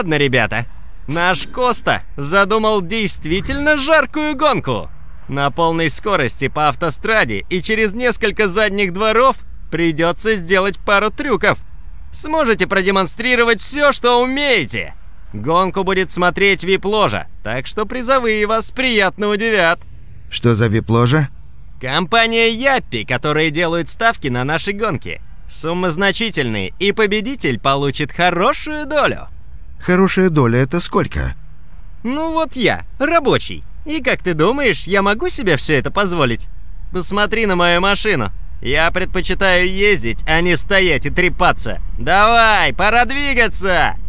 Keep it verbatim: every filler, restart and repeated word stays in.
ладно, ребята. Наш Коста задумал действительно жаркую гонку. На полной скорости по автостраде и через несколько задних дворов придется сделать пару трюков. Сможете продемонстрировать все, что умеете. Гонку будет смотреть вип-ложа, так что призовые вас приятно удивят. Что за вип-ложа? Компания Яппи, которые делают ставки на наши гонки. Суммы значительные, и победитель получит хорошую долю. Хорошая доля — это сколько? Ну вот я, рабочий. И как ты думаешь, я могу себе все это позволить? Посмотри на мою машину. Я предпочитаю ездить, а не стоять и трепаться. Давай, пора двигаться!